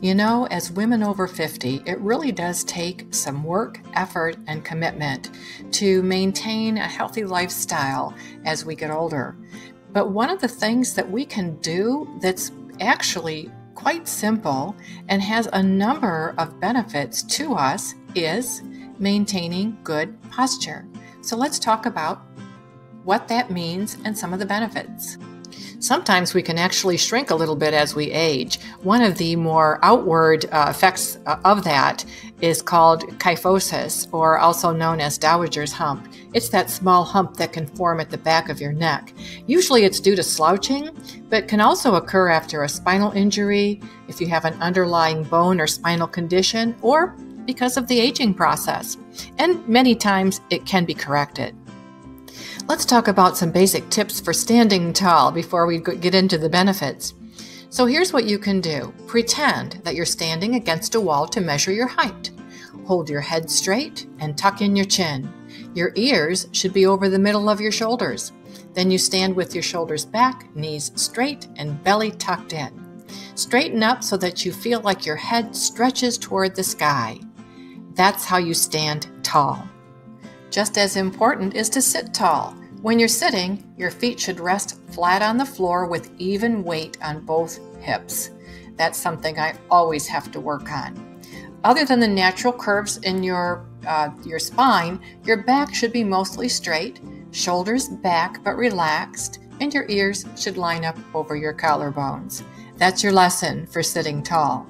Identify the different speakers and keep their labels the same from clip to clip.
Speaker 1: You know, as women over 50, it really does take some work, effort, and commitment to maintain a healthy lifestyle as we get older. But one of the things that we can do that's actually quite simple and has a number of benefits to us is maintaining good posture. So let's talk about what that means and some of the benefits. Sometimes we can actually shrink a little bit as we age. One of the more outward effects of that is called kyphosis, or also known as dowager's hump. It's that small hump that can form at the back of your neck. Usually it's due to slouching, but can also occur after a spinal injury, if you have an underlying bone or spinal condition, or because of the aging process. And many times it can be corrected. Let's talk about some basic tips for standing tall before we get into the benefits. So here's what you can do. Pretend that you're standing against a wall to measure your height. Hold your head straight and tuck in your chin. Your ears should be over the middle of your shoulders. Then you stand with your shoulders back, knees straight, and belly tucked in. Straighten up so that you feel like your head stretches toward the sky. That's how you stand tall. Just as important is to sit tall. When you're sitting, your feet should rest flat on the floor with even weight on both hips. That's something I always have to work on. Other than the natural curves in your spine, your back should be mostly straight, shoulders back but relaxed, and your ears should line up over your collarbones. That's your lesson for sitting tall.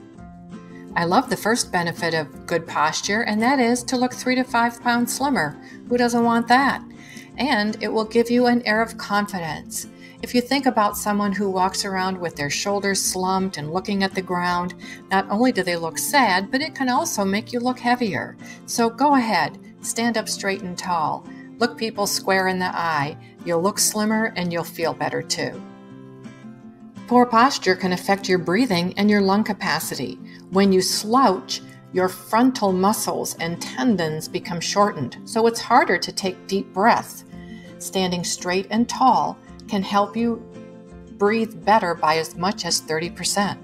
Speaker 1: I love the first benefit of good posture, and that is to look 3 to 5 pounds slimmer. Who doesn't want that? And it will give you an air of confidence. If you think about someone who walks around with their shoulders slumped and looking at the ground, not only do they look sad, but it can also make you look heavier. So go ahead, stand up straight and tall. Look people square in the eye. You'll look slimmer and you'll feel better too. Poor posture can affect your breathing and your lung capacity. When you slouch, your frontal muscles and tendons become shortened, so it's harder to take deep breaths. Standing straight and tall can help you breathe better by as much as 30%.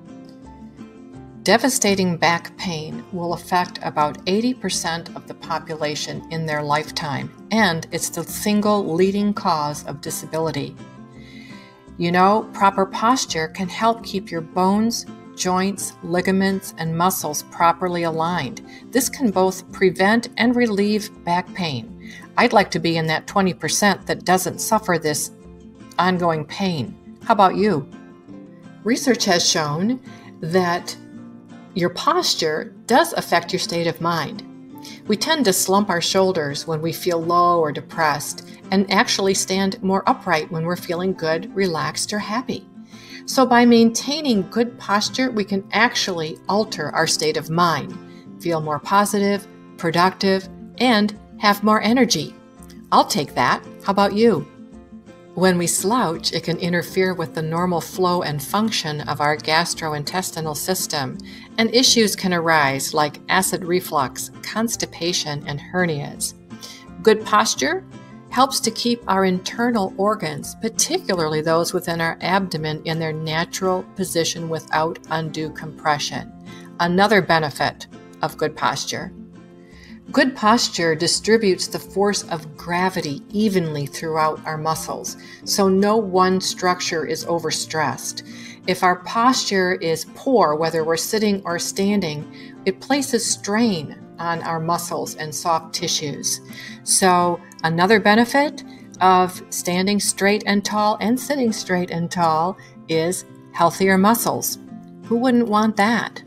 Speaker 1: Devastating back pain will affect about 80% of the population in their lifetime, and it's the single leading cause of disability. You know, proper posture can help keep your bones, joints, ligaments, and muscles properly aligned. This can both prevent and relieve back pain. I'd like to be in that 20% that doesn't suffer this ongoing pain. How about you? Research has shown that your posture does affect your state of mind. We tend to slump our shoulders when we feel low or depressed, and actually stand more upright when we're feeling good, relaxed, or happy. So by maintaining good posture, we can actually alter our state of mind, feel more positive, productive, and have more energy. I'll take that. How about you? When we slouch, it can interfere with the normal flow and function of our gastrointestinal system, and issues can arise like acid reflux, constipation, and hernias. Good posture helps to keep our internal organs, particularly those within our abdomen, in their natural position without undue compression. Another benefit of good posture. Good posture distributes the force of gravity evenly throughout our muscles, so no one structure is overstressed. If our posture is poor, whether we're sitting or standing, it places strain on our muscles and soft tissues. So another benefit of standing straight and tall and sitting straight and tall is healthier muscles. Who wouldn't want that?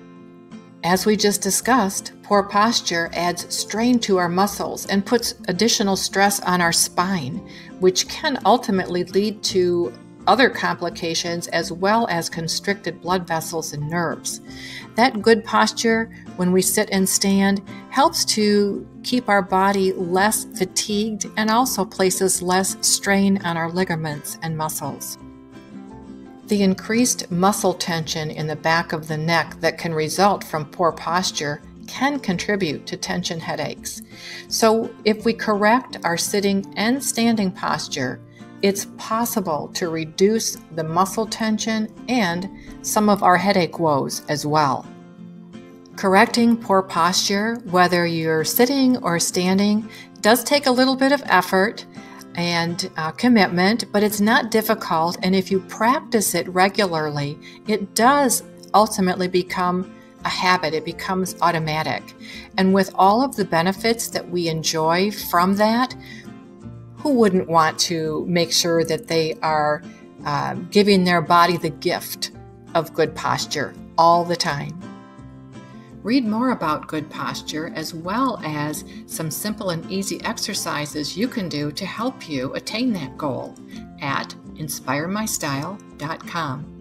Speaker 1: As we just discussed, poor posture adds strain to our muscles and puts additional stress on our spine, which can ultimately lead to other complications as well as constricted blood vessels and nerves. That good posture, when we sit and stand, helps to keep our body less fatigued and also places less strain on our ligaments and muscles. The increased muscle tension in the back of the neck that can result from poor posture can contribute to tension headaches. So if we correct our sitting and standing posture, it's possible to reduce the muscle tension and some of our headache woes as well. Correcting poor posture, whether you're sitting or standing, does take a little bit of effort and commitment, but it's not difficult. And if you practice it regularly, it does ultimately become a habit. It becomes automatic. And with all of the benefits that we enjoy from that, who wouldn't want to make sure that they are giving their body the gift of good posture all the time? Read more about good posture as well as some simple and easy exercises you can do to help you attain that goal at inspiremystyle.com.